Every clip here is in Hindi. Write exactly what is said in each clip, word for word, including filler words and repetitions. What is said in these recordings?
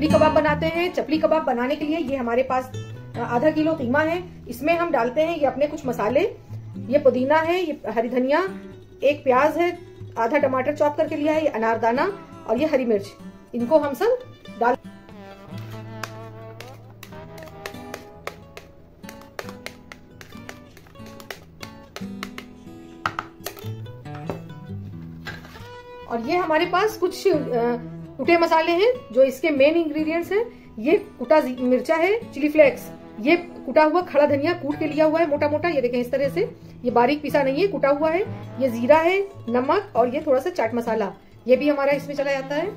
चपली कबाब बनाते हैं। चपली कबाब बनाने के लिए ये हमारे पास आधा किलो कीमा है। इसमें हम डालते हैं ये अपने कुछ मसाले, ये पुदीना है, ये हरी धनिया, एक प्याज है, आधा टमाटर चॉप करके लिया है, ये अनारदाना और ये हरी मिर्च। इनको हम सब डाल और ये हमारे पास कुछ कुटे मसाले हैं जो इसके मेन इंग्रेडिएंट्स हैं। ये कुटा मिर्चा है, चिली फ्लेक्स, ये कुटा हुआ खड़ा धनिया कूट के लिया हुआ है मोटा मोटा, ये देखें इस तरह से, ये बारीक पिसा नहीं है, कुटा हुआ है। ये जीरा है, नमक और ये थोड़ा सा चाट मसाला, ये भी हमारा इसमें चला जाता है।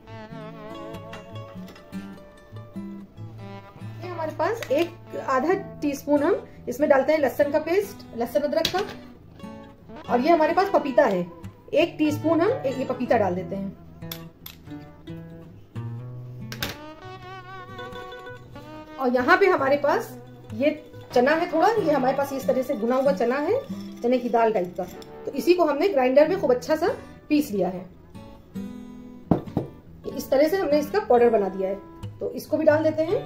ये हमारे पास एक आधा टीस्पून हम इसमें डालते हैं लहसुन का पेस्ट, लहसुन अदरक का। और ये हमारे पास पपीता है, एक टीस्पून हम एक ये पपीता डाल देते हैं। और यहाँ पे हमारे पास ये चना है थोड़ा, ये हमारे पास इस तरह से भुना हुआ चना है, चने की दाल टाइप का। तो इसी को हमने ग्राइंडर में खूब अच्छा सा पीस लिया है। इस तरह से हमने इसका पाउडर बना दिया है, तो इसको भी डाल देते हैं।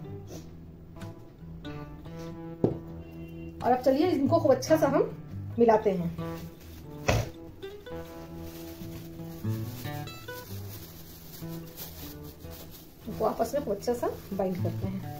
और अब चलिए इनको खूब अच्छा सा हम मिलाते हैं। इनको आपस में खूब अच्छा सा बाइंड करते हैं।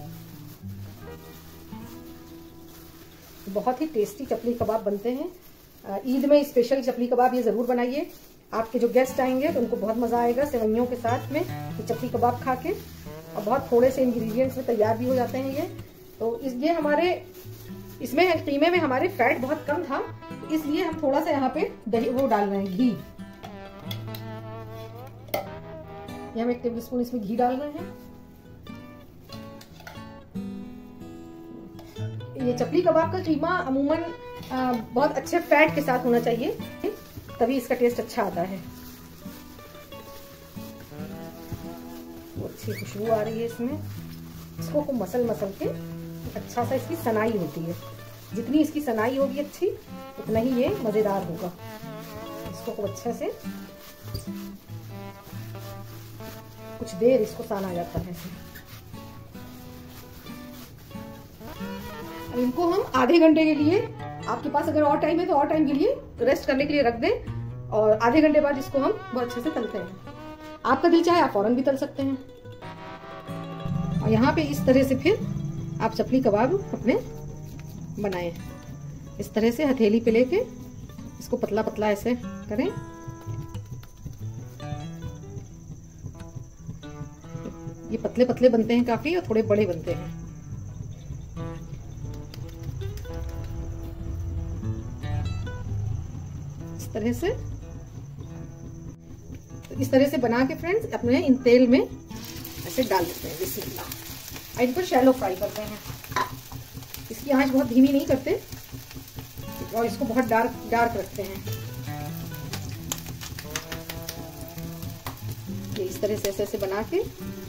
बहुत ही टेस्टी चपली कबाब बनते हैं। ईद में स्पेशल चपली कबाब ये जरूर बनाइए। आपके जो गेस्ट आएंगे तो उनको बहुत मजा आएगा सेवइयों के साथ में ये चपली कबाब खा के। और बहुत थोड़े से इंग्रेडिएंट्स में तैयार भी हो जाते हैं ये। तो इस ये हमारे इसमें कीमे में हमारे फैट बहुत कम था, इसलिए हम थोड़ा सा यहाँ पे दही वो डाल रहे हैं, घी। ये हम एक टेबल स्पून इसमें घी डाल रहे हैं। ये चपली कबाब का कीमा अमूमन बहुत अच्छे फैट के साथ होना चाहिए, तभी इसका टेस्ट अच्छा आता है। अच्छी खुशबू आ रही है इसमें। इसको खूब मसल मसल के अच्छा सा इसकी सनाई होती है। जितनी इसकी सनाई होगी अच्छी, उतना ही ये मजेदार होगा। इसको खूब अच्छे से कुछ देर इसको साना जाता है। इनको हम आधे घंटे के लिए, आपके पास अगर और टाइम है तो और टाइम के लिए रेस्ट करने के लिए रख दें। और आधे घंटे बाद इसको हम बहुत अच्छे से तलते हैं। आपका दिल चाहे आप फौरन भी तल सकते हैं। और यहाँ पे इस तरह से फिर आप चपली कबाब अपने बनाएं। इस तरह से हथेली पे लेके इसको पतला पतला ऐसे करें। ये पतले पतले बनते हैं काफी और थोड़े बड़े बनते हैं। इस तरह से तो इस तरह से बना के फ्रेंड्स अपने इन तेल में ऐसे डाल देते हैं बिस्मिल्लाह। इनको शैलो फ्राई करते हैं। इसकी आंच बहुत धीमी नहीं करते और इसको बहुत डार्क डार्क रखते हैं। ये इस तरह से ऐसे ऐसे बना के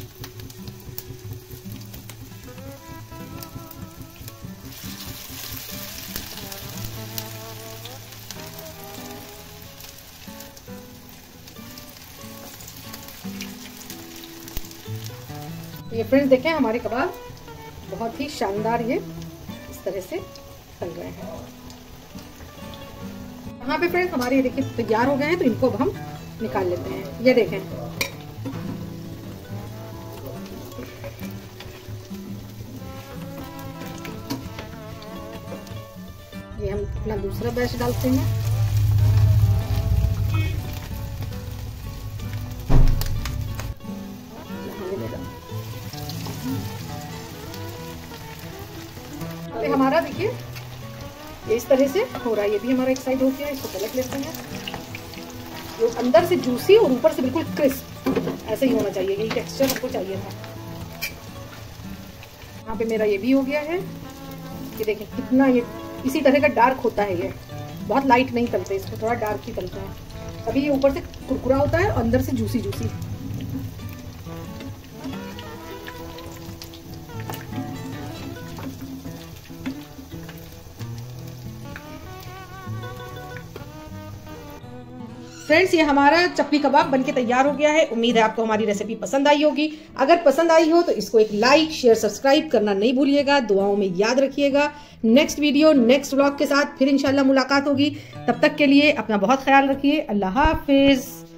ये फ्रेंड्स देखें हमारे कबाब बहुत ही शानदार ये इस तरह से तल रहे हैं। यहाँ पे फ्रेंड्स हमारे देखिए तैयार हो गए हैं, तो इनको अब हम निकाल लेते हैं। ये देखें ये हम अपना दूसरा बैच डालते हैं। हमारा देखिए ये इस तरह से हो रहा है। ये भी हमारा एक साइड हो गया, इसको पलट लेते हैं। जो अंदर से जूसी और ऊपर से बिल्कुल क्रिस्प ऐसे ही होना चाहिए, यही टेक्सचर हमको चाहिए था। यहाँ पे मेरा ये भी हो गया है। ये देखें कितना ये इसी तरह का डार्क होता है। ये बहुत लाइट नहीं तलते, इसको थोड़ा डार्क ही तलते हैं। अभी ये ऊपर से कुरकुरा होता है और अंदर से जूसी जूसी। फ्रेंड्स, ये हमारा चपली कबाब बनके तैयार हो गया है। उम्मीद है आपको हमारी रेसिपी पसंद आई होगी। अगर पसंद आई हो तो इसको एक लाइक, शेयर, सब्सक्राइब करना नहीं भूलिएगा। दुआओं में याद रखिएगा। नेक्स्ट वीडियो, नेक्स्ट व्लॉग के साथ फिर इंशाल्लाह मुलाकात होगी। तब तक के लिए अपना बहुत ख्याल रखिए। अल्लाह हाफिज।